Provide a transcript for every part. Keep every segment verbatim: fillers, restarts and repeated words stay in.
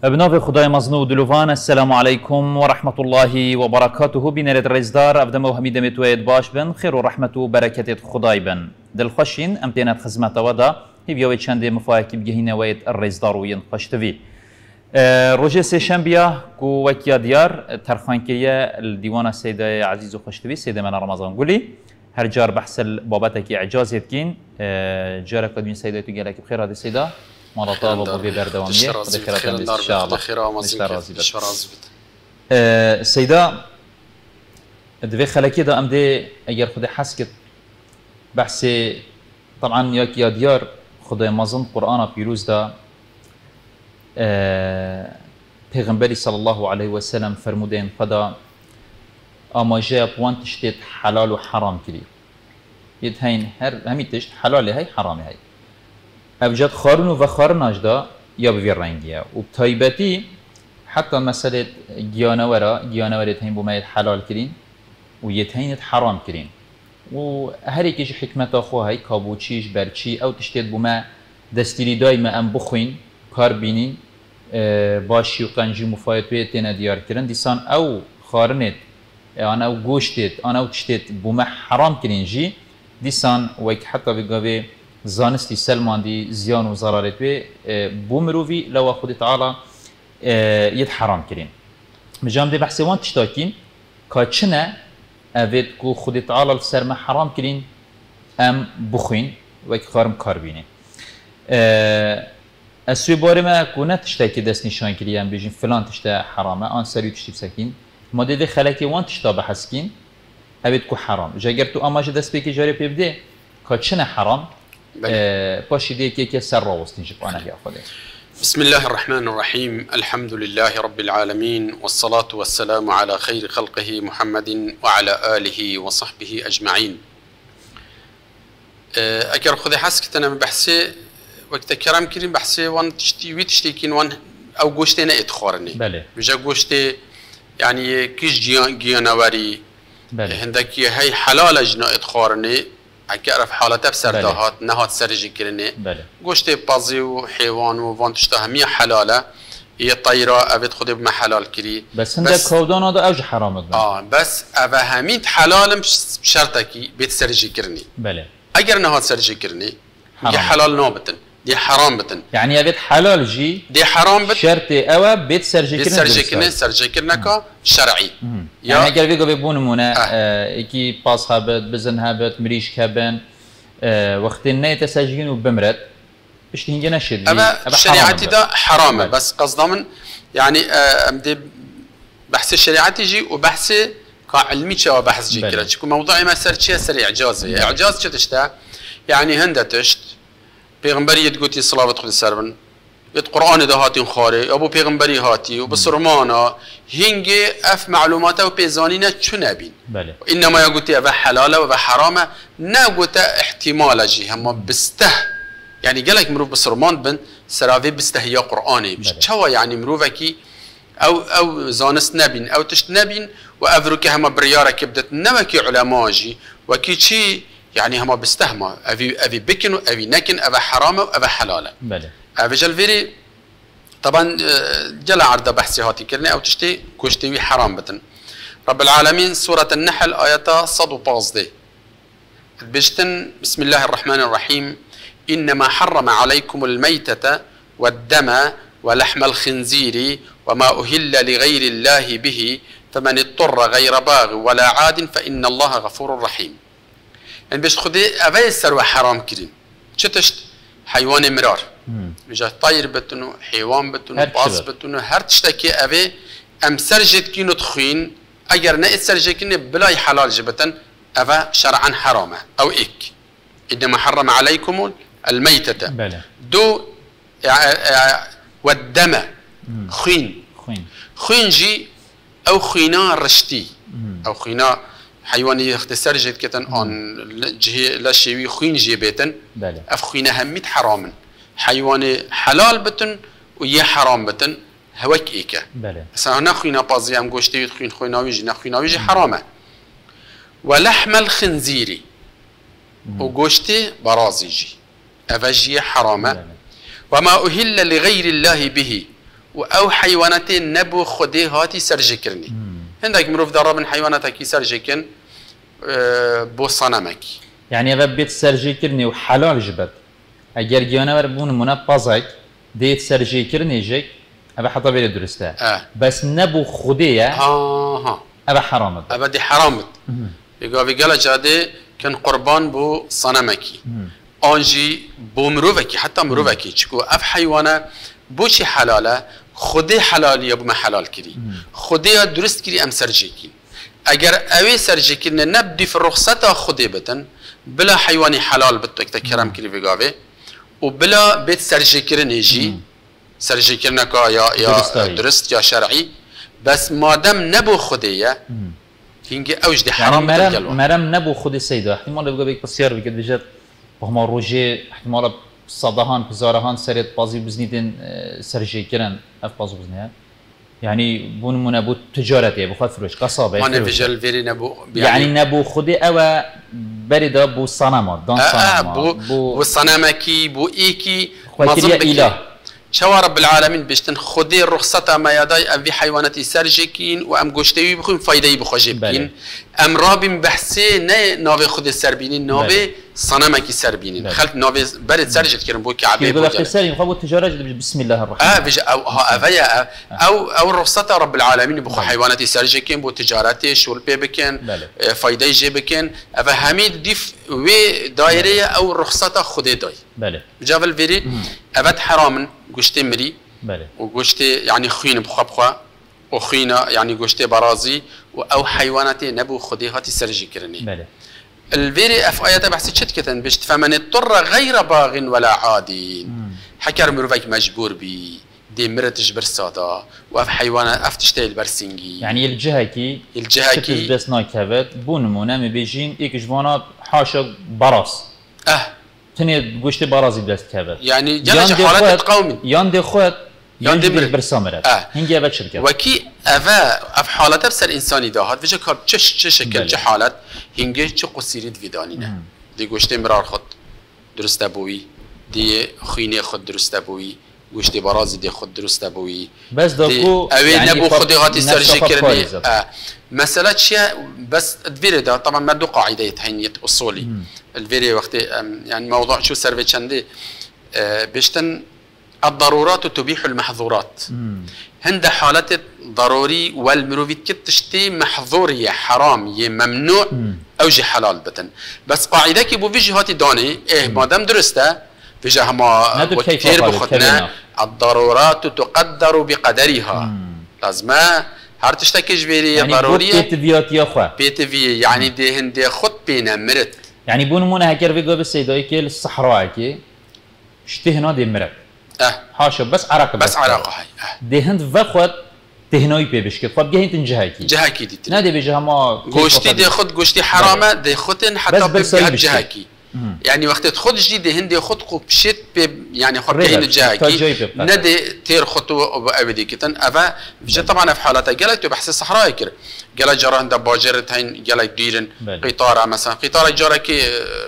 بناف خدای مزنو دلوان السلام عليكم ورحمة الله وبركاته بنرد رزدار أفدم وحميد متويد باش بن خير ورحمة وبركة خدای بن دلخوشين أمتينات خزمة ودا هيبيوي چند مفاهيم بجهين ويد الرزدار وين خشتوي روجه سيشنبيا كو وكيا ديار ترخانكية الديوان السيدة عزيز وخشتوي سيدة من رمضان قولي هر جار بحث بابتك إعجاز يتكين جارك قدمين سيدة تجارك بخير هذه السيدة مرة وبابي بردوامية وذكرة إن شاء الله خير ومزيد سيدة دوي خلكي دا أم دي أجر خدي حسكت بحثي طبعا ياك يا ديار خدي مازن قرآن بيروز دا پیغمبری صلى الله عليه وسلم فرمودين خدا اما جاب وان تشتيت حلال وحرام كلي يدهين هر همي تشت حلال هاي حرام هاي ابجد خارن و خارن اجدا يا بفي رنگيه وبتايبتي حتى مساله جيانورا جيانورت هين بما حلال كرين ويتهين حرام كرين وهر يكيش حكمت اخو هاي كابوتشيش برچي او تشتيت بما دستيري دايما ام بخوين كار بينين باشي و قنجي مفايد بيتنا ديار كرن ديسان او خارنت انا او گوشتت انا او تشتت بوما حرام كرين جي ديسان ويك حتى بقاوي زانستي سلمان دي زيان و ضرارت بي بومروفي لو خود تعالى يد حرام كرين مجام دي بحثي وان تشتاكين كاتشنا اويد كو خود تعالى السرما حرام كرين ام بخين ويك خارم كار بيني السوي باري ما كونا تشتاكي دست نشان كريان بيجين فلان تشتا حرامه ان سريو تشتي بسكين ما دي خلكي وان تشتا بحسكين اويد كو حرام جاگر تو اماج دست بيكي جاري بيبدي كاتشنا حرام باشي دي كي سر راوستين جب انا يا خدي بسم الله الرحمن الرحيم الحمد لله رب العالمين والصلاة والسلام على خير خلقه محمد وعلى آله وصحبه أجمعين أكر خذي حسكت أنا بحثي وقت كرام كريم بحثي وان تشتي ويتشتيكين وان أو جوشتنا إدخارني بله بجا جوشتي يعني كيش جيان جيانواري بله هندك هاي حلال جنا إدخارني أكرف حالته بسردهات نهات سرجي كرني گوشت بازي وحيوان وفان تشتهمية حلالة هي طيرة أبد خدي بما حلال كري بس هندك كودان هذا أوج حرام آه بس أبا هميت حلال بشرطكي بيت سرجي كرني بله أجر نهات سرجي كرني دي حلال نوبتن دي حرام بتن يعني أبد حلال جي دي حرام بت شرطي أو بيت سرجي كرني بيت سرجي كرني سرجي كرنكا شرعي يعني أجر بيجو بيبون منا إكي باس هابت بزن هابت مريش كابن وقت النهاية تسجين وبمرد إيش تيجي نشد أبا شريعتي ده حرامة بس قصدا من يعني أمدي بحث الشريعة يجي وبحث كعلمي شو بحث جي كذا تكون موضوعي ما صار شيء سريع إعجازي إعجاز شو تشتا يعني هندا تشت بيغمبري تقولي صلاة تدخل السربن القرآن ده هاتين خاري أبو بيغمبري هاتي وبصرمانا هنجي أف معلوماته وبيزانينا شو نبين إنما يقولي أبا حلالة وأبا حرامة نقولي احتمال جي هم بسته يعني قالك مروف بصرمان بن سرافي بستهيا قرآني مش شوا يعني مروفكي أو أو زانس نبين أو تشت نبين وأفرك هم بريارة كبدت نمكي علماء جي وكي شي يعني هم بستهما أبي أبي بكن وأبي نكن أبا حرامة وأبا حلالة أفجل فيري طبعا جل عرض بحثي هاتي كرني أو تشتي كوشتي حرام بتن رب العالمين سورة النحل آياتا صدو باز دي بجتن بسم الله الرحمن الرحيم إنما حرم عليكم الميتة والدم ولحم الخنزير وما أهل لغير الله به فمن اضطر غير باغ ولا عاد فإن الله غفور رحيم يعني بيش خدي أبي السر حرام كرين شتشت حيوان مرار بجا طير بتنو حيوان بتنو باص بتنو هر تشتكي أبي أم سرجت كينو تخين أجر نأت سرجت كينو بلاي حلال جبتن أبا شرعا حرامة أو إك إنما حرم عليكم الميتة بله. دو والدم خين خين جي أو خينا رشتي أو خينا حيواني يختصر جد كتن أن جه لا شيء خين جي بيتن أف خينا هميت حرام حيواني حلال بتن ويا حرام بتن هواك إيكا سأنا خينا بازي أم قوشتي خين خينا ويجي نخينا ويجي حرامة ولحم الخنزيري وقوشتي برازيجي أفجي حرامة وما أهل لغير الله به و او حیوانات نبو خودی هاتی سرجکرنی هندک مروف دارا من حیوانات کی سرجکن بو صنمکی يعني أبى بيت سرجي كرني وحلال جبت أجر جانا بربون منا بازك ديت سرجي كرني جيك أبى حطها بين درسته آه. بس نبو خدية ها ها أبى حرامت أبى دي حرامت بيقول بيقول جادي كان قربان بو صنمكي آنجي بو مروفكي حتى مروفكي تشكو أف حيوانة بوشي حلالة خدي حلال يا بو ما حلال كري خدي درست كري أم سرجي كي اگر اوی سرجی کرنه نبدی في الرخصة خودی بتن بلا حیوانی حلال بتو اکتا کرم کری بگاوه و بلا بیت سرجی کرنه جی سرجی کرنه که یا, یا درست یا شرعی بس مادم نبو خودیه هنگی اوج دی حرام يعني بتن مرم مرم نبو خودی سیده احتمال بگا بیک بسیار بگید بجد بهما روژه احتمال صداهان پزارهان سرت بازی بزنیدن سرجی کرن اف بازو بزنیه يعني بون منا بو تجارتي بخاطر فروش قصابه ما نفجل فيري نبو يعني, يعني نبو خدي او بريده بو صنمات دان صنمات بو بو صنمكي بو ايكي مظبك اله شوا رب العالمين بيشتن خدي الرخصة ما يداي ام في حيوانات سرجكين وام گوشتوي بخوين فايده بخوجي بكين ام رابين بحثي نه ناوي خدي سربينين ناوي صنمكي سربينين خلت ناوي برد سرجت كرن بو كعبه بو جل سري خبو التجاره بسم الله الرحمن اه بج او افيا او او الرخصة رب العالمين بخو حيوانات سرجكين بو تجارتي شول بي بكن فايده جي بكن اف حميد ديف وي دايره او الرخصة خدي داي بله جافل فيري ابد حرام گوشت مری بله و گوشت یعنی خوین بخوا بخوا و خوینا یعنی گوشت برازی و او حیوانات نبو خودی هاتی سرجی کرنی بله الفيري اف ايات بحث شت كتن بشت فمن اضطر غير باغ ولا عادي حكر مروفك مجبور بي دي مرتج برسادا واف حيوانات اف تشتيل برسنجي يعني الجهكي الجهكي بس نايكافت بونمونا مبيجين ايك جوانا حاشا براس اه تني گوشت برازي بلاست كافت يعني جلش حالات قومي يان دي خوت يان دي برسامرت اه هنجي ابد شركه وكي افا اف حالات بسر انساني داهات وجه كاب چش چه شكل چه حالات هنگي چه قصيريد فيدانينه دي گوشت مرار خود درست بوي دي خوينه خود درست بوي گوشت برازي دي خود درست بوي بس داكو اوي يعني نبو خود هاتي سرجي كرني اه مساله شيء بس الفيري ده طبعا ما دو قاعده تحنيه اصولي الفيري وقت يعني موضوع شو سرفي چندي اه بيشتن الضرورات تبيح المحظورات هند حالات ضروري والمروفيت كتشتي محظورية حرام يه ممنوع او جي حلال بتن بس قاعده كي بو فيجي هاتي داني ايه ما دام درسته فيجي هما كثير بخدنا الضرورات تقدر بقدرها لازم هر تشتكي جبيري يعني ضروريه بيت فيات يا اخوه بيت في يعني دي هندي خد بينا مرت يعني بون مون هكر في قبل السيداي كي الصحراء كي اشتهنا دي مرت اه حاشا بس عراق بس, بس عراق هاي اه دي هند فخوت تهناي بي بشكل طب جهين تنجهاكي جهاكي دي نادي بيجها ما غوشتي دي خد غوشتي حرامه دي خدن حتى بجهه جهاكي يعني وقت تخد جديد هندي خد قبشت يعني خد كاين جهاكي ندي تير خطو ابدي كتن افا بجي طبعا في حالتها قالت بحث الصحراء كر قالت جرى عند باجرت هين قالت ديرن قطاره مثلا قطاره جرى كي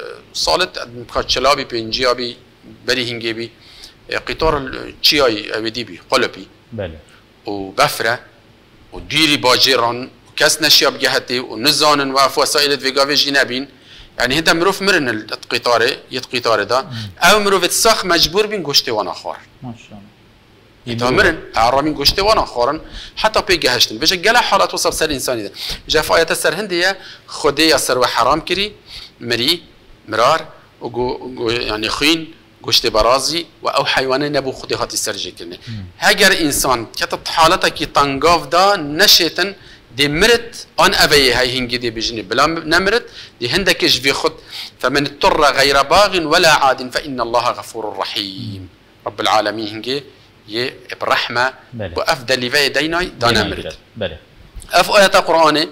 صالت كاتشلابي بنجيابي بري هنجيبي قطار تشياي ابدي بي قلبي بله وبفره وديري باجيران وكاس نشياب جهتي ونزانن واف وسائل فيغافي جنابين يعني هدا مروف مرن القطار يتقطار ده او مروف تسخ مجبور بين گوشت وانا خور ما شاء الله يتا مرن عرامين گوشت وانا خورن حتى بيجهشتن بيجي جلا حالات وصف سر انساني ده جا في ايات السر هنديه خدي يسر وحرام كري مري مرار وجو يعني خين گوشت برازي او حيوان نبو خدي هاتي سرجي كرني هاجر انسان كتت حالتك تنقاف دا نشيتن دي مرت ان ابي هاي هنجي دي بجني بلا نمرت دي هندكش في خد فمن اضطر غير باغ ولا عاد فان الله غفور رحيم رب العالمين هنجي ي برحمه وافضل في ديناي دا نمرت بله اف ايات القران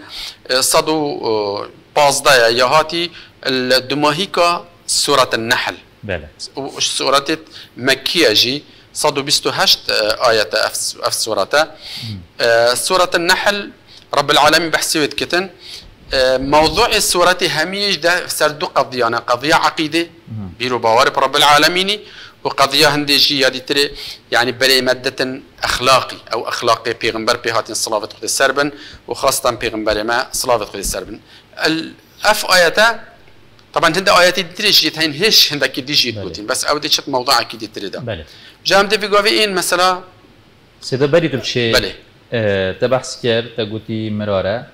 صدو بازدا يا هاتي الدماهيكا سوره النحل بله سورة مكية جي صدو بيستو هشت آية أف سورة سورة النحل رب العالمين بحسيوت كتن موضوع السورة هميج ده سردو قضية قضية عقيدة بيرو باور رب العالمين وقضية هنديجي يادي تري يعني بري مادة أخلاقي أو أخلاقي بيغمبر بيهاتين صلاة خد السربن وخاصة بيغمبر ما صلاة خد السربن الأف آياتا طبعا هند آياتي تري جيت هين هيش هندك ديجي تقولين بس أودي شت موضوع أكيد تري ده بله جام دي في قوين مثلا سيدا بري تبشي بله اه تبحث كر تقولي مرارة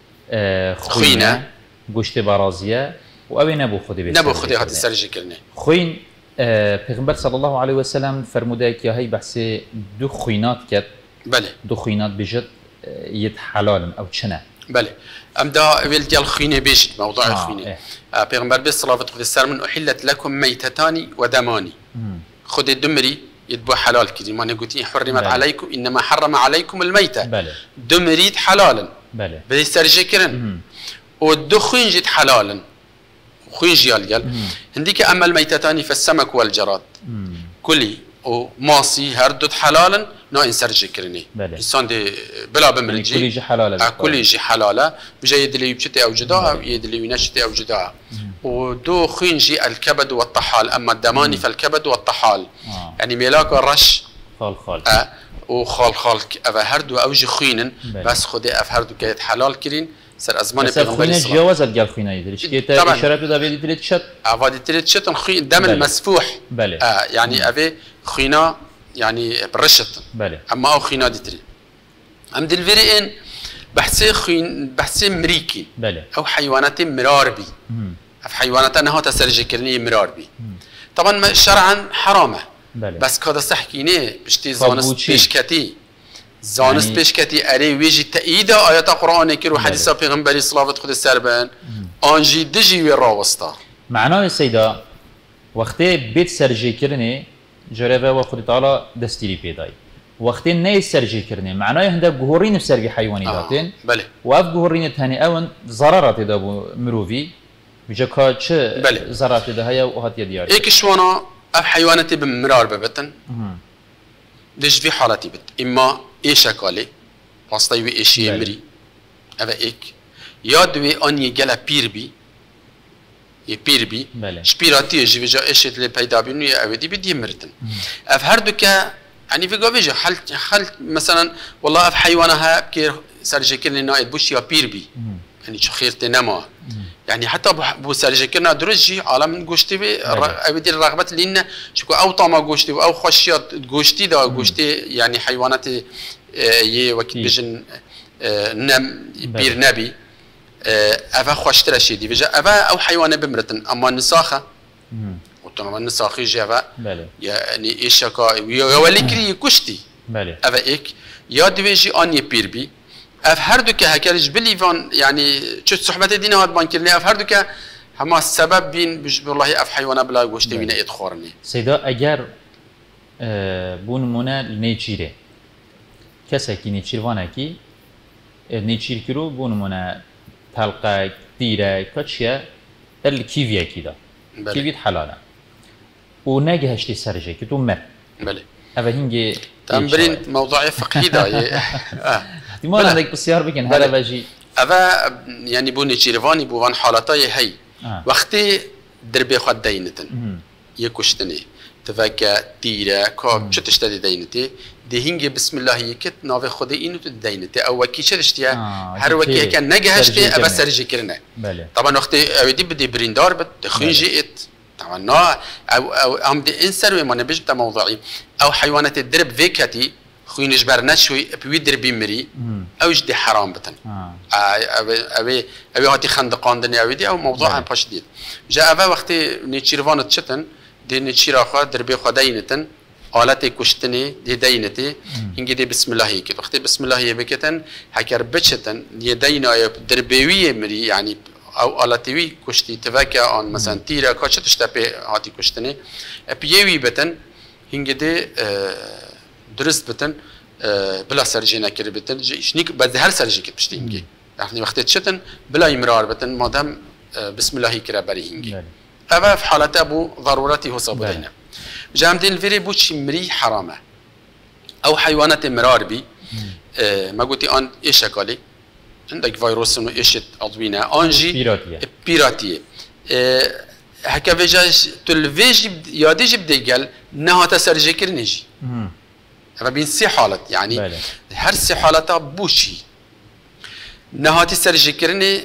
اه خوينة گوشت بارازیه و اوی نبو خودی بسر نبو خودی هاتی سرجی کرنه خوین پیغمبر صلی الله علیه و سلم فرموده که هی بحث دو خوینات کد بله دو خوینات بجد ید حلال او چنه بله ام دا ویل دیال خوینه بجد موضوع آه خوینه اه. پیغمبر بس صلی الله علیه و سلم احلت لكم میتتانی و دمانی خود دمری يدبو حلال كذي ما نقولين حرمت عليكم انما حرم عليكم الميتة بله دمريد حلالا بله بدي سرجي كرن ودو خنجت حلالا خنجي الجل هنديك اما الميتتان فالسمك والجراد مم. كلي وماصي هردد حلالا نو انسر جكرني انسان دي بلا بمرجي كل يجي حلالا كل يجي حلالا بجا يدلي يبشتي او جداها يدلي ينشتي او جداها ودو خنجي الكبد والطحال اما الدماني مم. فالكبد والطحال آه. يعني ميلاك الرش خال خال آه وخال خال افا هردو اوجي خينن بس خدي اف هردو كيت حلال كرين سر ازمان پیغمبری صلی الله جواز الجال خينا يدريش كي اشاره بده بيدي تريت شت افادي تريت شت خين دم بله. المسفوح بله آه يعني افي خينا يعني برشت بله اما او خينا دي تري ام دي الفيرين بحثي خين بحثي مريكي بله او حيوانات مراربي اف حيوانات انها تسرج كرني مراربي طبعا شرعا حرامه بله بس كذا صحكيني بشتي زانس بيشكتي زانست يعني پیش کتی اره ویجی تأیید آیات قرآن کرد و حدیث پیغمبری صلوات خود سربن آنجی دجی و راوستا معنای سیدا وقتی بیت سرجی کرنه جربه و خود تعالی دستیری پیدای وقتی نه سرجی کرنه معنای هنده جهورین سرگی حیوانی داتن بله و اف جهورین تانی اون ضررات دابو مروفی بجا که چه ضررات ده هیا و هات یدیاری ایکشوانا اف حیواناتی بمرار ببتن دش في حالتي بت اما ايش اكالي باستاي وي ايش يمري افا ايك يا دوي اني جلا بيربي ي بيربي شبيراتي جي فيجا ايش اللي بيدا بينو يا ابدي بدي مرتن اف هردوكا يعني في قوفيجا حل حل مثلا والله اف حيوانها كير سرجكن نايد بوش يا بيربي يعني شو خير تنما يعني حتى بو سرجكنا درجي عالم گوشتي بي ابدي الرغبه لينا شكو او طعم گوشتي او خشيات گوشتي دا گوشتي يعني حيوانات ي وقت بيجن نم بير نبي افا خوشتر شي دي افا او حيوان بمرتن اما نساخه وطبعا النساخي جابا يعني ايشكا يا ولكري كشتي افا ايك يا دويجي اني بيربي اف هر دو که هکرش بلیوان یعنی چه صحبت دینه هات بان کرنی اف هر دو که همه سبب بین بج بالله اف حیوانه بلا گوشته وینه اید خورنی سیدا اگر بون مونه نیچیره کسی که نیچیر وانه کی نیچیر کرو بون مونه تلقه دیره کچیه ال کیویه کی دا کیویت حلاله و نگه هشتی سرجه که تو مر بله اوه هنگی تمرين موضوع فقهي دا احتمال عندك بسيار بكن هذا باجي افا يعني بوني تشيرفاني بوان حالتاي هي آه. وقتي دربي خد دينتن يكشتني تفكا تيرا كو تشتدي دينتي دي هنجي بسم الله يكت ناوي خدي انو دينتي او وكي شدشتي آه. هر وكي كان نجهشتي ابا سرجي كرنا طبعا وقتي اودي بدي بريندار بتخنجي ات طبعا او او ام دي انسر ما نبيش بتا موضوعي او حيوانات الدرب فيكاتي خوينش برنشوي بيدر بيمري او جدي حرام بتن اه ابي ابي ابي هاتي خندقان دنيا ودي او موضوع باش ديت جاء افا وقت نيتشيرفان تشتن دي نيتشيرا خا دربي خداينتن آلت کشتنی دی دینتی اینگه دی بسم الله یکت وقتی بسم الله یبکتن هکر بچتن دی دینای دربیوی مری یعنی او آلتوی کشتی توکه آن مثلا تیره کاچه تشتپی هاتی کشتنی پیوی بتن اینگه دی درست بتن بلا سرجی نکر بتن شنیک بعد هر سرجی کت پشتی اینگه یعنی وقتی تشتن بلا امرار بتن مادام بسم الله کرا بری اینگه اما في حالة ابو ضرورتي هو صابو دينا جامدين الفيري بوتشي مري حرامه او حيوانات مرار بي آه ما قلتي ان ايش شكالي عندك فيروس انه ايش اضوينا انجي بيراتيه بيراتيه آه هكا فيجاج تلفيج ياديج بديجل نهاتا سرجكر نجي اما بين سي حالت يعني بله. هر سي حالتا بوشي نهاتی سرجکرنی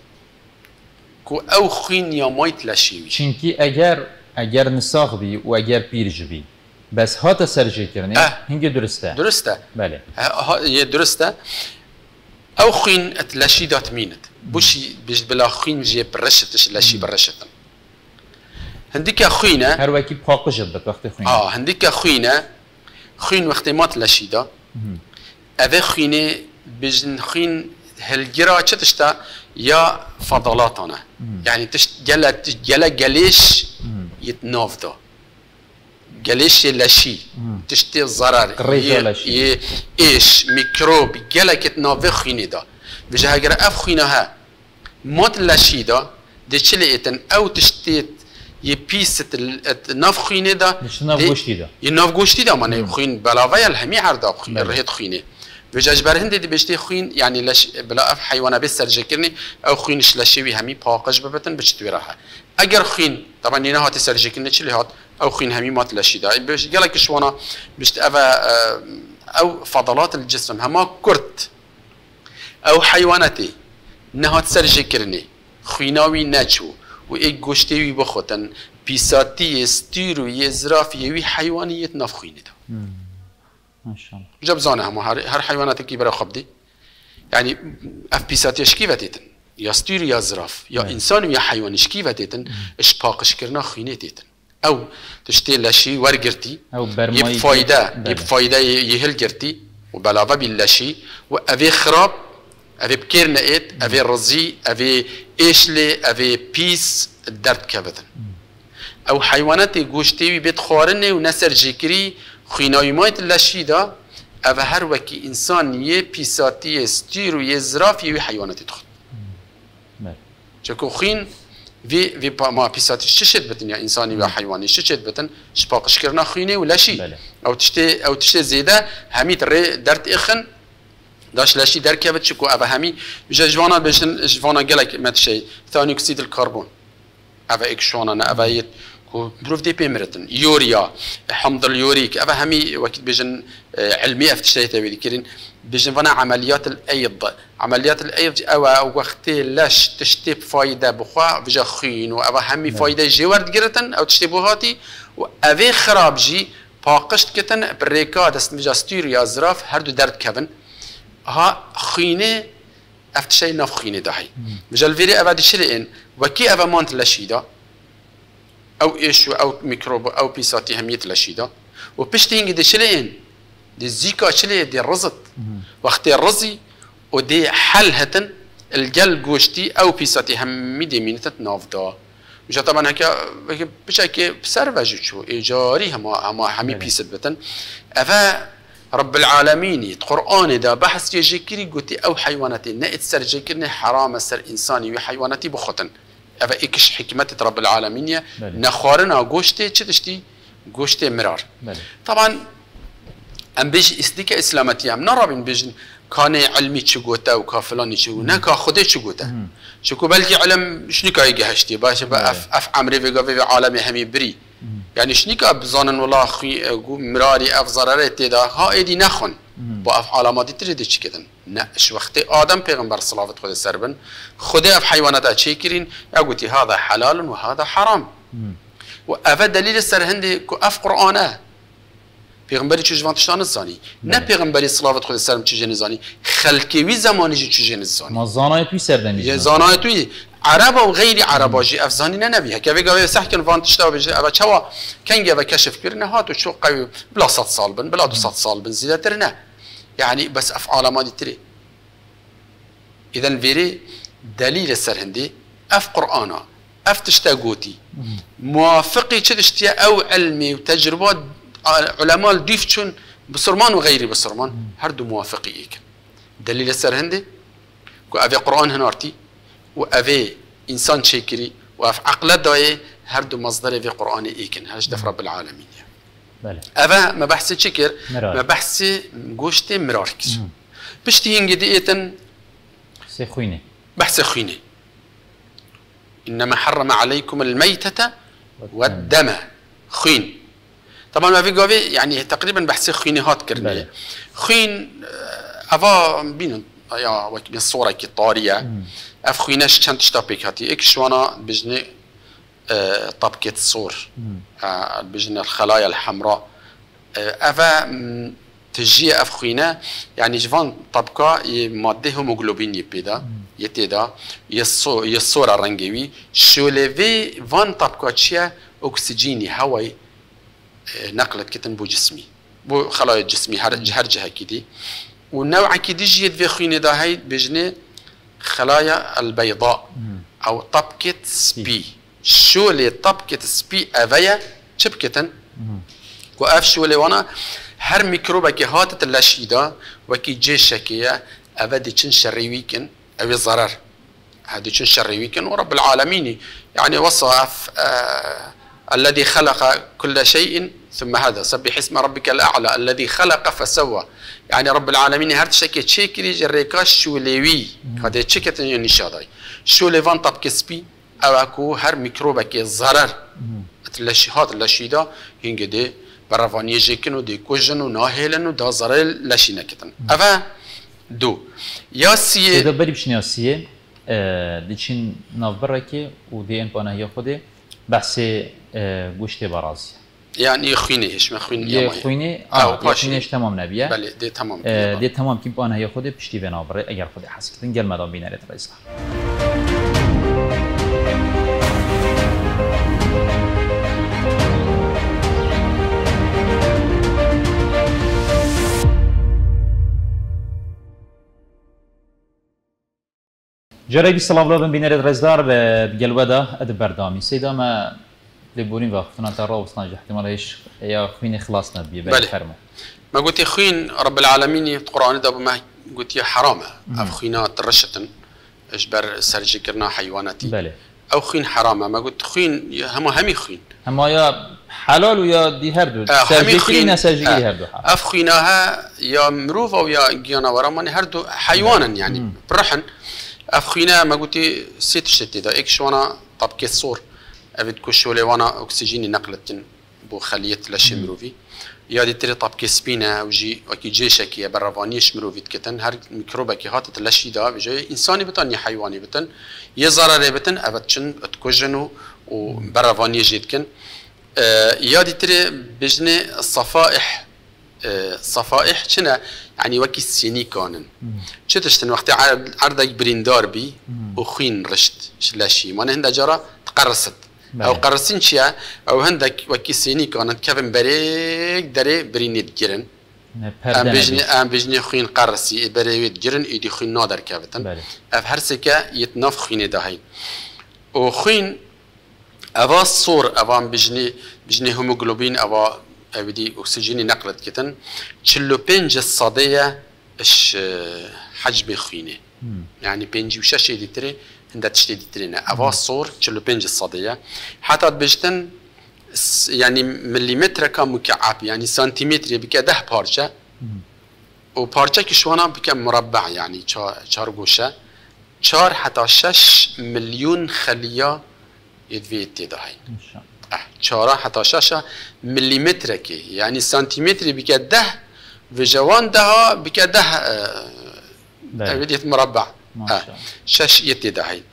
کو او خوین یا مایت لشیوی چونکی اگر اگر نساخ بی و اگر پیرج بی بس هات سرجکرنی اه. هنگی درسته درسته بله یه درسته او خوین ات لشی دات مینت بوشی بجد بلا خوین جی برشتش لشی برشتن هندیک خوینه هر وکی پاقشت بد وقتی خوینه اه هندیک خوینه خوین وقتی مات لشی دا اوه خوینه بجن خوین هالجرا تشتا يا فضلاتنا يعني تشت جلا جلا جليش يتنافضه جليش لشي تشتي ضرر ي ايش ميكروب جلا كتنافي خيني دا بجا هاجر اف خينها موت لشي دا دشليتن او تشتيت يبيست الناف خيني دا ناف غوشتي دا يناف غوشتي دا معناها خين بلاوي الهمي عرضه خين رهيت خيني بجاج برهند دي بشتي خوين يعني لش بلا اف حيوانه بس سرجكرني او خوينش لشوي همي باقش ببتن بشتوي راها اگر خوين طبعا نينا هات سرجكرني تشلي هات او خوين همي مات لشي دا بش قالك شوانا بشت افا او فضلات الجسم هما كرت او حيواناتي نهات سرجكرني خويناوي ناچو و اي گوشتي بخوتن بيساتي ستيرو يزرافي وي حيوانيت ناف خوينه دا ما شاء الله جاب زانه هم هر حيوانات كي برا خبدي يعني اف بيساتيش كيف تيتن يا ستير يا زراف يا انسان يا حيوان ايش كيف تيتن ايش باقش كرنا خينه تيتن او تشتي لشي ورقرتي او برماي يب فايده يب فايده يهلقرتي وبلاغه باللشي وافي خراب افي بكيرنا ايت افي رزي افي ايشلي افي بيس الدرد كبتن او حيوانات گوشتي بيت خورنه ونسر جكري خوینای مایت لشی دا او هر وکی انسان یه پیساتی ستیر و یه زراف یه حیواناتی تخد چکو خوین وی وی ما پیساتی ششت بتن یا انسانی و حیوانی ششت بتن شپاقش کرنا خوینه و لشی او تشتی او تشتی زیده همیت ری درد اخن داش لشی در که بت چکو او همی بجا جوانا بجن جوانا گلک متشی ثانی اکسید الکربون او اکشوانا نه او یت بروف دي بيمرتن يوريا حمض اليوريك ابا همي وقت بيجن علمي افتشتيته بذكرين بيجن فانا عمليات الايض عمليات الايض او وقت لاش تشتي فايده بخوا بجا خين وابا همي فايده جوارد جرتن او تشتي بوهاتي وافي خراب جي باقشت كتن بريكا دست بجا ستير يا زراف هردو درد كفن ها خينه افتشي ناف خينه دحي بجا الفيري ابا دشلين وكي ابا مانت لشيدا او ايش او ميكروب او بيساتي هميت لشيدا وبشتي هنجي دي شلين دي زيكا شلي دي رزت وقت الرزي ودي حل هتن الجل جوشتي او بيساتي همي دي مينتت نافدا مش طبعا هكا بشكل بسرفج شو ايجاري هما هما همي بيست بتن افا رب العالمين القران ده بحث يجيكري قلتي او حيواناتي نأت سر جيكرني حرام سر انساني وحيواناتي بخطن افا ايكش حكمت رب العالمين نخارنا غوشتي تشتي غوشتي مرار بله. طبعا ام بيج استيكا اسلامتي ام نرابين بيجن كان علمي تشغوتا وكافلاني تشغو نكا خدي تشغوتا شكو بلكي علم شنيكا يجهشتي باش اف اف عمري في في عالمي همي بري يعني شنيكا بزانن والله خي مراري اف ضررت دا ها ايدي نخون با اف علامات تريد تشكدن نش وقت ادم پیغمبر صلوات خدا سربن خدا اف حيوانات تشكرين اقولتي هذا حلال وهذا حرام وافا دليل سر هندي كو اف قرانه پیغمبری چه جوان تشتان زانی نه پیغمبری صلوات خدا سرم چه جن زانی خلقی وی زمانی چه جن زانی ما زانای توی سردمی یه زانای توی عرب و غیر عرباجی افزانی نه نبیه که ویگا سحکن وان تشتا و بجه اوا چوا کنگه و کشف کرنه هاتو شو قوی بلا صد سال بن بلا دو صد سال بن زیاده تر نه يعني بس افعال ما دي تري اذا فيري دليل السرهندي اف قرانا اف تشتاقوتي موافقي تشتيا او علمي وتجربات علماء ديفتشون بصرمان وغيري بصرمان هردو موافقي ايك دليل السرهندي كو افي قران هنارتي وافي انسان شاكري واف عقل داي هردو مصدر في قران ايكن هاش دف رب العالمين بله. أفا ما بحث شكر مرار. ما بحث جوشتي مراركس بشتي هنجي ديتن سي خوينه بحث خوينه انما حرم عليكم الميتة والدم خوين. طبعا ما في قوي يعني تقريبا بحسي خويني هات كرني خوين افا بينو يا وكي الصورة كي طارية اف خويناش كانت تشتابيك هاتي اكش وانا بجني اه طبقة الصور اه بجني الخلايا الحمراء اه افا تجي اف خوينا يعني جفان طبقة مادة هيموغلوبين يبدا يتدا يصو يصورة رنجوي شو ليفي فان طبقة تشيا اكسجيني هواي نقلت كتن بو جسمي بو خلايا جسمي هر جهة كدي والنوع كدي جيت في خويني دا هاي بجني خلايا البيضاء او طبقة سبي شو لي طبقة سبي افيا شبكتن واف شو لي وانا هر ميكروبا كي هاتت اللاشيدا وكي جيشا كيا افادي تشن شري ويكن او ضرر هادي تشن شري ويكن ورب العالمين يعني وصف آه الذي خلق كل شيء ثم هذا سبح اسم ربك الأعلى الذي خلق فسوى يعني رب العالمين هرت شكي تشيكري جريكاش شو ليوي هذا تشيكت نشاداي شو ليفان طب كسبي أو أكو هر ميكروبا كي ضرر تلاشي هذا اللاشيدا هنجدي برافاني جيكنو دي كوجنو ناهلنو دا ضرر لاشينا كتن أفا دو ياسية إذا بري بشني ياسية ديشين ناف براكي ودي إن بانا ياخده بحث گوشت برازی يعني خويني ايش ما خويني يا خويني اه خوينيش تمام نبيه بله دي تمام آه دي تمام كيم انا ياخذ بشتي بنابره اگر خود حسكتن قال مدام بينا رئيس جرى بالسلام عليكم بين الرزدار بقلوده اد بردامي سيدا ما لبورين وقتنا ترى وصلنا احتمال ايش يا خويني خلاصنا بيه بالفرمه ما قلت يا خوين رب العالمين القران ده ما قلت يا حرامه اف خوينا ترشتن اجبر سرجكرنا حيواناتي بله او خوين حرامه ما قلت خوين هم همي خوين هم يا حلال ويا دي هردو سرجكرينا سرجكري هردو اف خويناها يا مروف او يا جيانا ورمان هردو حيوانا يعني برحن اف خوينا ما قلت ست شتي ده اكش وانا طبقه الصور ابد كشولي وانا اكسجيني نقلتن بو خليه لاشي مروفي يا دي تري طبقه سبينا وجي وكي جيشك يا برافانيش مروفي كتن هر ميكروبا كي هاتت لاشي دا بجي انساني بتن يا حيواني بتن يا ضرر بتن ابدشن تكوجنو وبرافاني جيتكن آه يا دي تري بجني الصفائح آه صفائح شنا يعني وكي السيني كانن شتشتن وقت عرضك بريندار بي وخين رشت لاشي ما هندا جرى تقرصت او قرصين شيا او هندك وكي سيني كانت كفن بريك دري برينيت جيرن ام بجني ام بجني خوين قرصي بريويت جيرن ايدي خوين نادر كافتن اف هرسكا يتناف خوين داهين و خوين افا الصور افا بجني بجني هيموغلوبين افا ابدي اكسجيني نقلت كتن تشلو بنج الصديه اش حجم خوينه يعني بنجي وشاشه دي تري عندها تشتي دي ترينا افا الصور تشلو بنج الصديه حتى بجتن يعني مليمتر كم مكعب يعني سنتيمتر بك ده بارشة وبارشة كشوانا بك مربع يعني شار قوشة شار حتى شش مليون خلية يدفي تداهي شارا حتى شاشة مليمتر كي يعني سنتيمتر بك ده في جوان ده بك ده بديت مربع شش يتداهي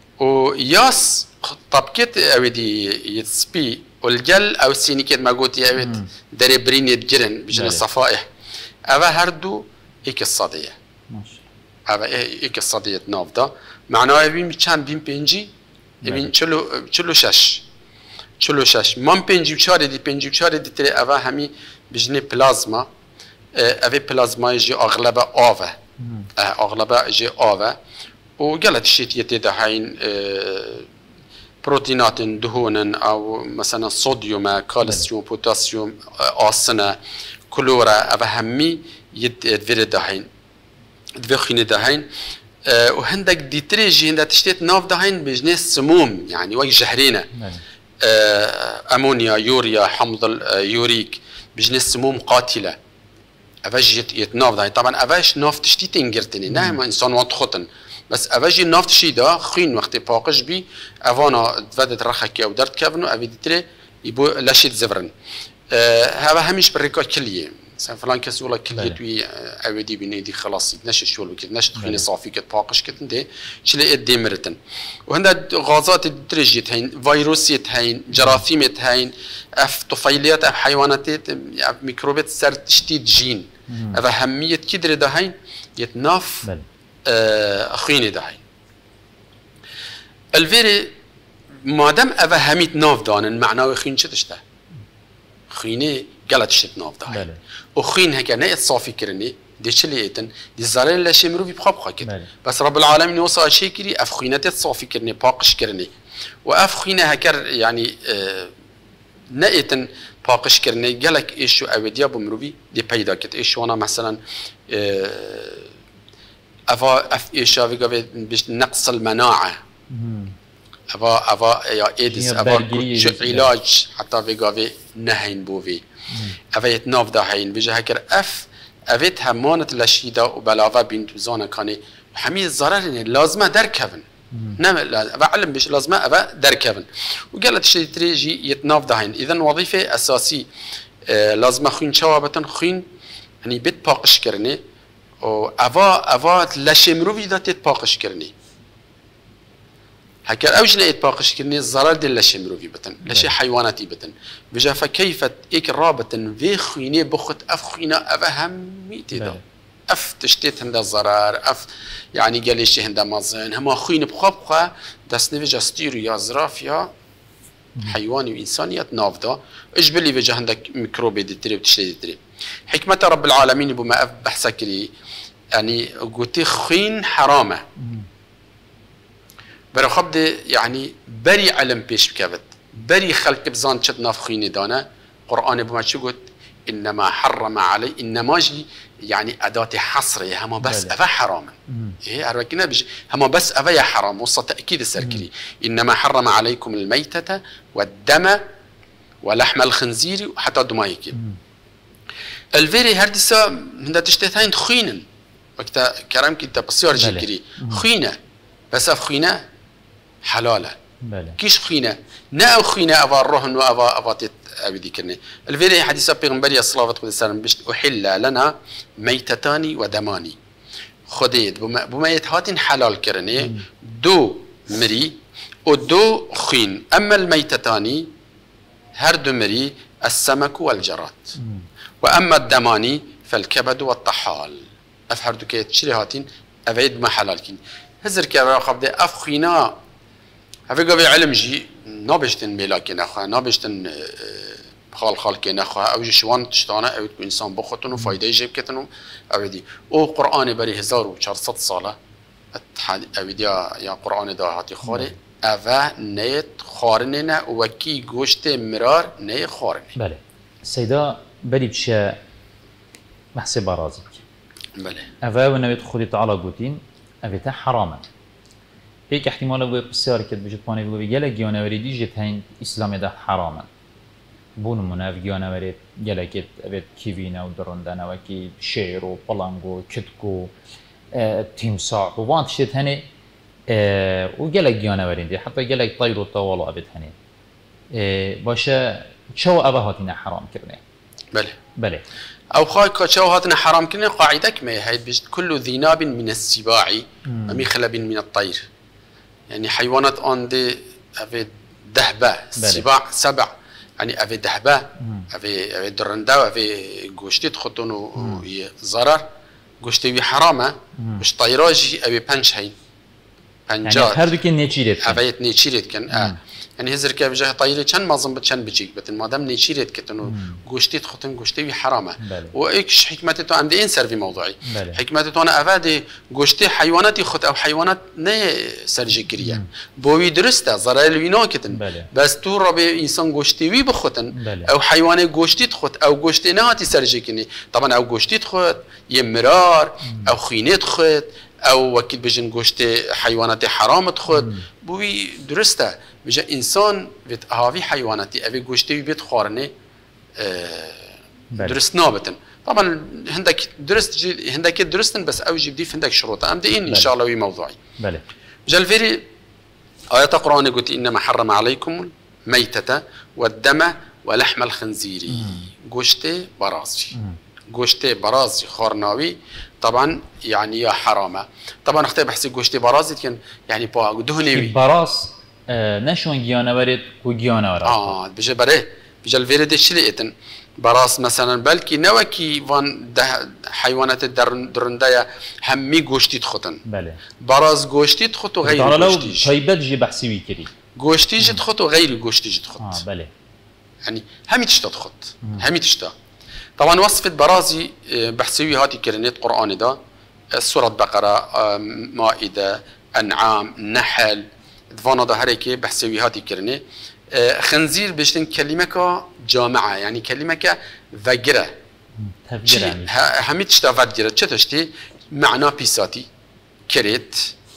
وياس طبقت أودي يتسبي والجل أو السينيكات ما قلت يا أود دري برين يتجرن بجن الصفائح أبا هردو إيك الصدية أبا إيك الصدية نافدا معناه بين كان بين بينجي بين شلو شلو شش شلو شش مام بينجي وشاري دي بينجي وشاري دي تري أبا همي بجن بلازما أبي بلازما يجي أغلبه آوه أغلبه يجي آوه وقالت الشيء يتدهين بروتينات دهون او مثلا صوديوم كالسيوم بوتاسيوم آسنا كلورا أهمي يدفير دهين دفخين دهين وهندك ديتريجي هندك تشتيت ناف دهين بجنة سموم يعني وجه جهرينا أمونيا يوريا حمض اليوريك بجنة سموم قاتلة أفاش يتناف دهين طبعا أفاش ناف تشتيت انجرتني نعم إنسان وانتخطن بس اوجی نافت شیدا خوین وقتی پاکش بی اوانا ودت رخکی او درد کبنو اوی دیتره يبو لاشيت زفرن أه هذا هميش بالريكورد كليه مثلا فلان كاس ولا كليه توي عودي بنيدي خلاص نشت شو وكذا نشت خليني صافي كت باقش كت انت شلي ادي مرتن وهنا غازات الدرجيت هين فيروسيت هين جراثيمت هين اف طفيليات اف حيوانات ميكروبات سر تشتيت جين هذا اهميه كدر ده هين يتناف أه اخويني ده هين الفيري مادام اوه هميت ناف دانن معناوي خين چه تشته خيني قالت تشت ناف دانن و خين هكا نيت صافي كرني دي چلي ايتن دي زالين لاشي مروفي بخاب خاكت بس رب العالمين وصا اشي كري اف خينتت صافي كرني باقش كرني و اف خينه هكر يعني اه نيتن باقش كرني قالك ايشو اوديا بمروفي دي پیدا كت ايشو انا مثلا اه افا اف ايشا بيقى نقص المناعه أفا أفا يا إيدس أفا كل علاج حتى في قافي نهين بوفي أفا يتناف ده هين بيجي هكر أف أفيت همانت لشيدا وبلاغا بنت زانا كاني حمي الضرر إن لازمه دركفن نعم أفا علم بيش لازمه أفا دركفن وقالت شيء تريجي يتناف ده هين إذن وظيفة أساسي آه لازمه خوين شوابتن خوين يعني بيت باقش كرني وأفا أفا لشمروفي ده تيت باقش كرني هكذا أوش لقيت باقش كرني الضرر دي لشي مروفي بتن لشي حيواناتي بتن بجا فكيف إيك رابطن في خويني بخت أف خوينا أف هميتي دا أف تشتيت هندا الضرر أف يعني قاليش هندا مازن هما خوين بخوا بخوا دست نفجا ستيرو يا زراف يا حيواني وإنسانيات نافدا إيش بلي بجا هندك ميكروبي دي تري وتشتي دي تري حكمة رب العالمين بما أف بحثا كري يعني قلت خوين حرامة برا خبد يعني بري علم بيش بكبت بري خلق بزان شد ناف خيني دانا قرآن بما شو قلت إنما حرم علي إنما جي يعني أداة حصر هما بس أفا حراما إيه أربكنا بيجي هما بس أفا يا حرام وصل تأكيد السركري إنما حرم عليكم الميتة والدم ولحم الخنزير وحتى دمايك الفيري هردسا هندا تشتهين خينا وقتا كرام كنت بصير جيكري خينا بس أف خينا حلالة بله. كيش خينا نا خينا أفا الرهن وأفا أفاتت أبدي كرني الفيديو حديث بيغمبري الصلاة والسلام بيش أحل لنا ميتتان ودماني خديت بما بما يتهاتين حلال كرني دو مري ودو خين أما الميتتان هرد مري السمك والجراد وأما الدماني فالكبد والطحال أفهردو كيت شري هاتين أفيد ما حلال كين هزر كرا خبدي أف خينا هفه قوي علم جي نابشتن ملاكي نخواه نابشتن خال خال كي نخواه او جي شوان تشتانه او تكون انسان بخوتن و فايده جيب كتن او دي او قرآن بري هزار و چهارصد ساله او دي يا قرآن دا هاتي خوري اوه نيت خارنينه وكي گوشت مرار ني خارني بله سيدا بري بشه محسي برازك بله اوه و نويت خودي تعالى قوتين اوه حرامه هيك احتمال بوي بسيار كد بجد باني بوي جل جانوري دي جت هين اسلام ده حراما بون مناف جانوري جل كد ابد كيفينا ودرندنا وكي شير وبلانغو كتكو اه تمساح وبانت شت هني اه وجل جانوري دي حتى جل طير طوال ابد هني اه باشا شو ابهاتنا حرام كرني بله بله او خاي كشو هاتنا حرام كرني قاعدك ما هي بجد كل ذي ناب من السباع ومخلب من الطير يعني حيوانات عندي أفي دهبة سباع سبع يعني أفي دهبة أفي أفي درندا أفي جوشتي تخطونه ضرر جوشتي حرامة مش طيراجي أفي بنش هين بنجار يعني هردو كن نيشيرت أفي نيشيرت كن آه يعني هزر كيف جاه طيري كان ما ظن بتشان بيجيك بتن ما دام نيشيرت كتنو جوشتي تخطن جوشتي حرامة وإيش حكمته عندي إنسر في موضوعي حكمته أنا أفادي جوشتي حيوانات يخط أو حيوانات نه سرجكرية بوي درسته ضرر وينا كتن بس تو ربي إنسان جوشتي وي بخطن أو حيوان جوشتي تخط أو جوشتي نهاتي سرجكني طبعا أو جوشتي تخط يمرار أو خينة تخط أو وكيل بجن جوشتي حيوانات حرام تخط بوي درسته بجا إنسان بيت هاوي حيواناتي أبي جوشتي بيت خارني اه درست نابتن طبعا هندك درست جي هندك درستن بس او جي بدي هندك شروط ام دين ان شاء الله وي موضوعي بله جلفيري آيات القرآن قلت إنما حرم عليكم الميتة والدم ولحم الخنزير قشتي برازي قشتي برازي خورناوي طبعا يعني يا حرامة طبعا اختي بحسي قشتي برازي كان يعني با دهنيوي براز آه نشون جيانا ورد وجيانا ورد اه بيجي بري بيجي الفيري دي شليتن براس مثلا بلكي نوكي وان حيوانات الدرندايا همي قشتي تخطن بله براز قشتي تخط وغير قشتي طيبت جي بحسي كري قشتي جي تخط وغير قشتي جي تخط اه بله يعني همي تشتا تخط همي تشتا طبعا وصفة برازي بحسوي هاتي كرنيت قرآن ده سورة بقرة مائدة أنعام نحل دفانا ده هريكي بحسوي هاتي كرني خنزير بيشتن كلمة جامعة يعني كلمة فجرة همي تشتا فجرة چه تشتي معنى بيساتي كريت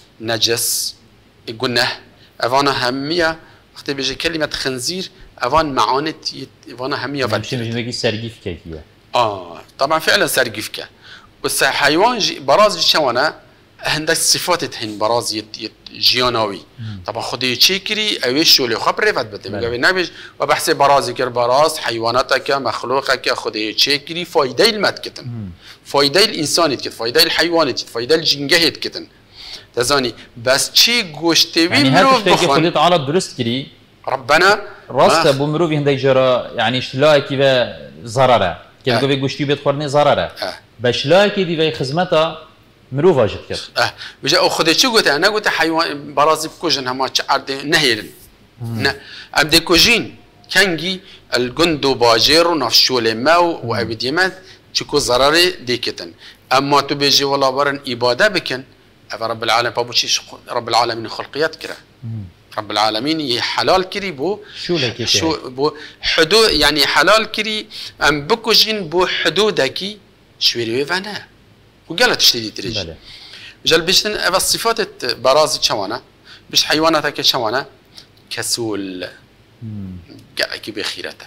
نجس قنه أفانا همية وقتی بيجي كلمة خنزير أفان معاني أفانا همية فجرة مش بيجي سرقيف كيفية آه طبعا فعلا سرقيف كا بس حيوان جي براز جي شوانا هندك صفات هن براز يت يت جياناوي طبعا خدي تشيكري اويش شو اللي خبره فات بتم نبيج وبحث براز كر براز حيواناتك مخلوقك خدي تشيكري فايده المتكتن فايده الانسان كت فايده الحيوان كت فايده الجنجه كتن تزاني بس چی گوشتوی يعني مروف بخون خدي تعالى درست كري ربنا راست ابو مروف هندك جرا يعني شلاكي و ضرره كده قوي گوشتي بيت خورني ضرره بشلاكي دي في خدمتها مروف واجد كده اه بجا او خدي چی گوت انا گوت حيوان برازي بكوجن هما چارد نهيرن نه ام دي كوجين كانجي الجندو باجير نفشول ماو وابديمات چكو ضرري ديكتن اما تو بيجي ولا برن عباده بكن رب العالمين بابو شي رب العالمين خلقيات كره رب العالمين حلال كري بو شو لك شو بو حدود يعني حلال كري ام بكوجين بو حدودك شويري فانا وقالت تشتري تريج جل بيشتن افا صفات برازي شوانا بش حيواناتك شوانا كسول قالك بخيرته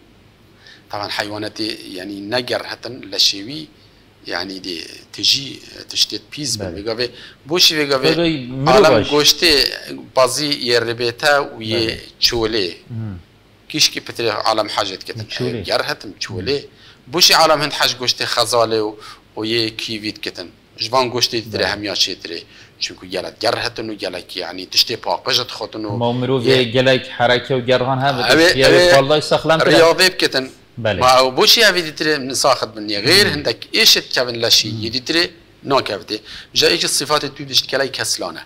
طبعا حيواناتي يعني نجر حتى لشيوي يعني دي تجي تشتت بيز بيجافي بوشي بيجافي عالم گوشته بازي يربيتا وي چولي كيش كي بتري عالم حاجت كتن جرهت مچولي بوشي عالم هند حاج گوشته خزاله وي كيفيت كتن جبان گوشته تري هميا شتري چونكو يلت جرهتن ويلك يعني تشتي باقجت خوتنو ما مروي جلك حركه وجرهان ها بس والله استخلام رياضي بكتن بله ما او بوشي هذي تري نساخد مني غير عندك ايش تكفن لشي يدي تري نو كفتي جايك الصفات تودش كلاي كسلانه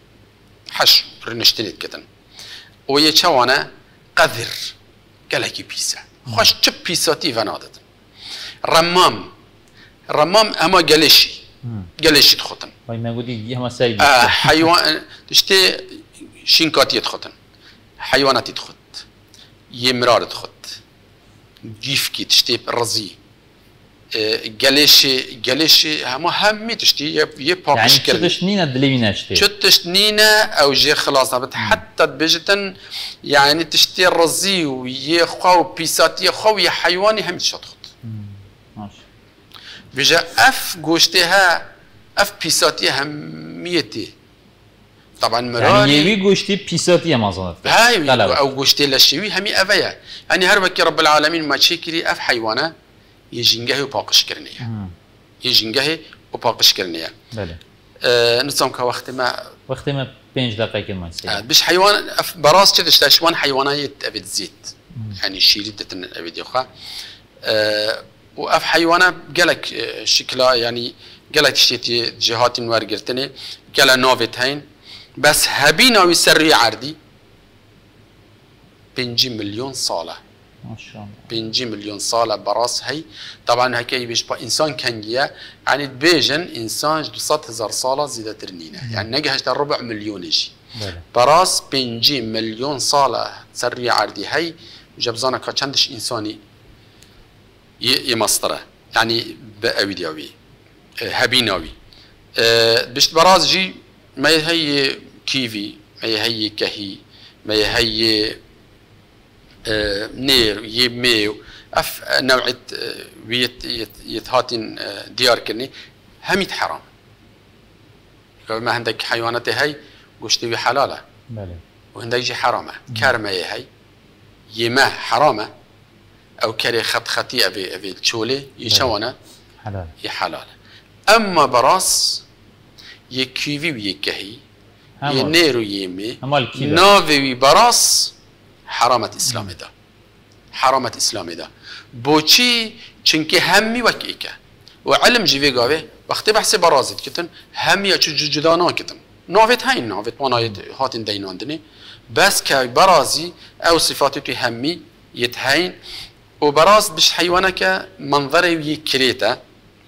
حش رنشتنيت كتن ويا چوانا قذر كلاكي بيسا خوش چ بيساتي فنادت رمام رمام اما قلشي قلشي تخطن واي ما قولي هم سايب آه حيوان تشتي شينكاتي تخطن حيوانات تخط يمرار تخط جيف كي تشتي رزي قاليش قاليش هم همي تشتي يباقش كرني يعني تشتنينا دلينا تشتي شو تشتنينا او جي خلاص حتى بجتن يعني تشتي رزي ويخو بيساتي خو يا حيواني هم تشتخط ماشي بيجا اف قوشتها اف بيساتي هميتي طبعا مراري يعني يوي قوشتي بيساتي ما ظنت هاي او قوشتي للشيوي همي افيا يعني هربك رب العالمين ما تشكري اف حيوانه يجنجه وباقش كرنيه يجنجه وباقش كرنيه بله آه نظام كوقت ما وقت ما بينج دقائق ما يصير آه بش حيوان اف براس كده شوان حيوانات ابد زيت يعني شيريدة ابد يخا آه واف حيوانه قالك شكلها يعني قالك تشتي جهات ورقرتني قال نوفيت هين بس هبينا ويسري عردي بنجي مليون صالة ما شاء الله بنجي مليون صالة براس هي طبعا هكي بيش انسان كانجيا يعني بيجن انسان دوصات هزار صالة زيادة ترنينة يعني نجهش الربع مليون يجي براس بنجي مليون صالة تسري عردي هي جبزانا كاتشندش انساني يمسطره يعني بأويديوي هبيناوي أه بيش براس جي ما هي كيفي ما هي كهي ما هي آه نير يميو اف نوعيه ويت يتهاتين ديار كني هميت حرام ما عندك حيوانات هاي قشتي حلاله بله وعندك جي حرامه كرمه هاي يما حرامه او كري خط خطيئه في في الشولي يشونه حلال يحلال اما براس يكيفي ويكهي ينيرو يمي نافي براس حرامه اسلام ده حرامه اسلام ده بوچی چنکه همی وکیکه و علم جیوی گاوه وقتی بحث برازید کتن همی اچو جدا ناکتن ناوید های ناوید ماناید هاتین دیناندنی بس که برازی او صفاتی توی همی یتهین و براز بش حیوانه که منظره وی کریته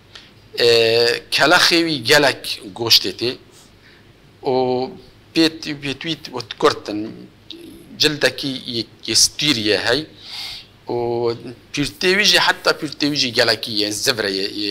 کلخی وی گلک گوشتیتی و بیت بیتویت و تکرتن جلدکی یستیریه هی و بيرتويجي حتى بيرتويجي جالكية الزفرة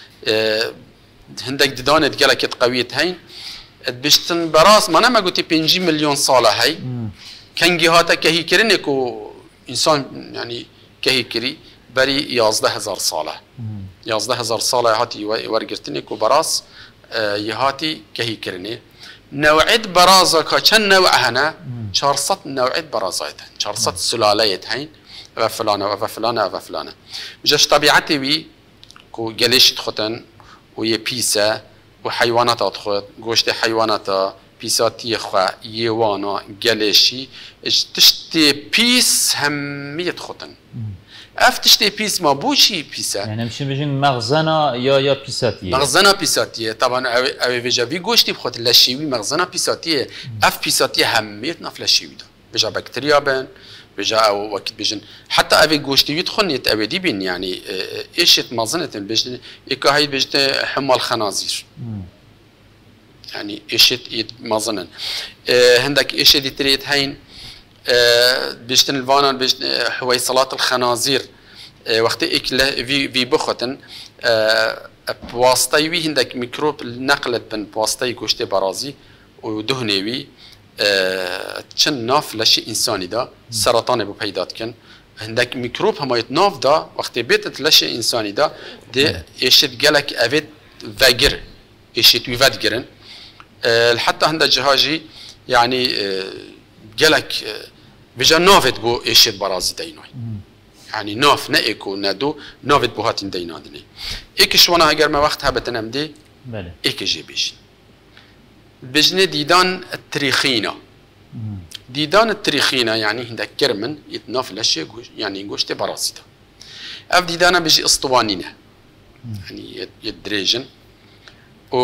هندك ددانت جالكية قوية هين بيشتن براس ما أنا ما قلت بينجي مليون صالة هاي كان جهاتا كهي كرينكو إنسان يعني كهي كري بري يازده هزار صالة يازده هزار صالة هاتي ورقرتنكو براس يهاتي كهي كريني نوعية برازة كان نوع هنا شارصت نوعية برازات شارصت سلالية هين وفلانة وفلانة وفلانة جاش طبيعتي وي كو جليش تخطن ويا بيسا وحيوانات تخط جوشت حيوانات بيساتي خوا يوانا جليشي تشتي بيس هم يتخطن اف تشتي بيس ما بوشي بيسا يعني مش بيجين مغزنة يا يا بيساتية مغزنة بيساتية طبعا او فيجا في جوشتي بخط لاشيوي مغزنة بيساتية اف بيساتية هم يتنف لاشيوي ده بيجا بكتيريا بن بيجا او وقت بيجن حتى ابي جوشتي يدخل يتابدي بين يعني ايش مازنه بيجن ايكا هاي بيجت حمى الخنازير يعني ايش مازنن عندك ايش دي تريد هين بيجتن الفانا بيجت حويصلات الخنازير وقت اكل في في بختن بواسطه وي عندك ميكروب نقلت بين بواسطه جوشتي برازي ودهنوي چند ناف لشی انسانی دا سرطان بو پیدا کن عندك ميكروب هما يتناف دا وقتی بیت لشی انسانی دا ده ایشت گلک اوید وگر ایشت ویود گرن حتى عند جهاجي يعني گلک بجا نافت بو ایشت برازی دینوی يعني ناف نئکو ندو نافت بو هاتین دینادنی ایکش وانا اگر ما وقت هبتنم دی بله ایک جی بیشن بجنة ديدان التريخينة ديدان التريخينة يعني هندك كرمن يتناف لشي يعني جوشتي براسيتا اف ديدانا بيجي اسطوانينة يعني يدريجن و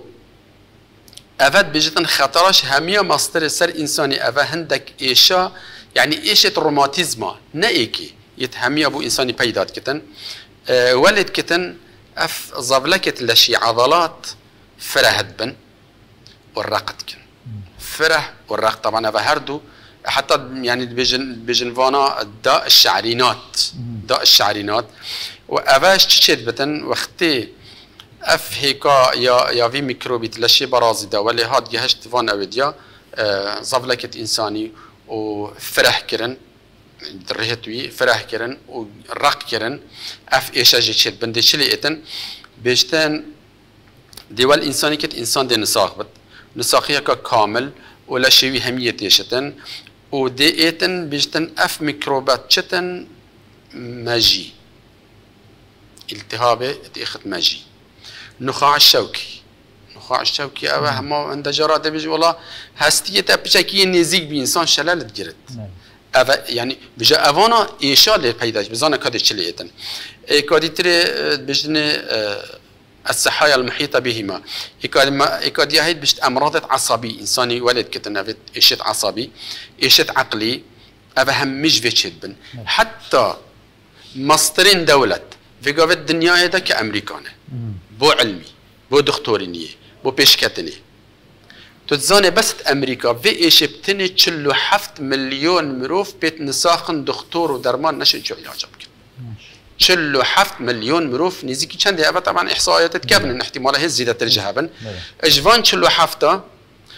افاد بيجتن خطرش همية مصدر سر انساني افا هندك ايشا يعني ايشة روماتيزما نايكي يتهمي ابو انساني بيدات كتن اه ولد كتن اف زبلكت لشي عضلات فرهد بن والرقد كن فرح والرق طبعا هذا هردو حتى يعني بيجن بيجن فانا داء الشعرينات داء الشعرينات وافاش تشد بتن وقتي اف هيكا يا يا في ميكروبي تلشي برازي دا ولا هاد جهشت فان اوديا آه زفلكت انساني وفرح كرن درهتوي فرح كرن والرق كرن اف ايش اجي تشد بندي شلي اتن بيجتن ديوال انساني كت انسان دي نساخ نساخية كامل ولا شيء همية تيشتن وديتن بيجتن اف ميكروبات شتن ماجي التهابه تاخذ ماجي نخاع الشوكي نخاع الشوكي او هم عند جراد بيجي والله هستيه بشكل نزيك بانسان شلال تجرد يعني بجا افانا ايشا اللي بيداش بزانا كاد تشليتن اي كادي تري بجني الصحايا المحيطة بهما إيكاد يهيد بشت أمراض عصبي إنساني ولد كتنافت إيشت عصبي إيشت عقلي أفهم مش فيتشد بن حتى مصدرين دولة في قوة الدنيا هذا كأمريكانة بو علمي بو دكتورينية بو بيشكتني تتزاني بس أمريكا في إيش بتني تشلو حفت مليون مروف بيت نساخن دكتور ودرمان نشأ جو علاج شلو حفت مليون مروف نزيكي چند هذا طبعا احصائيات تكابن احتمالها زيادة الجهابن اجوان شلو حفته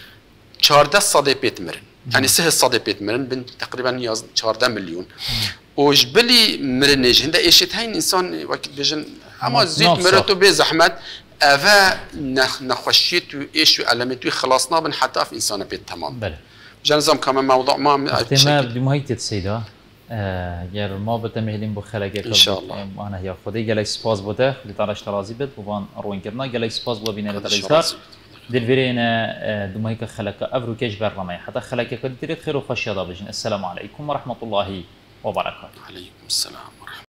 چهارده صدي بيت مرن يعني سه صدي بيت مرن بين تقريبا چهارده مليون وجبلي مرنج هندا ايشت هاي انسان وقت بيجن اما زيت نفسه. مرتو بزحمت افا نخ نخشيت وايش علمت خلاصنا بن حتى في انسان بيت تمام بله جنزم كمان موضوع ما احتمال بمهيت السيدة گر ما بتمهلين بخلاقه ان شاء الله انا هي خدي قال سپاس بوده لتعرش ترازي بد وبان روين كرنا قال سپاس بو بينا لترازار دلفرينا دمهيك خلقه افرو كيش برنامج حتى خلقه كنت خير وخش يا بجن. السلام عليكم ورحمه الله وبركاته. عليكم السلام ورحمه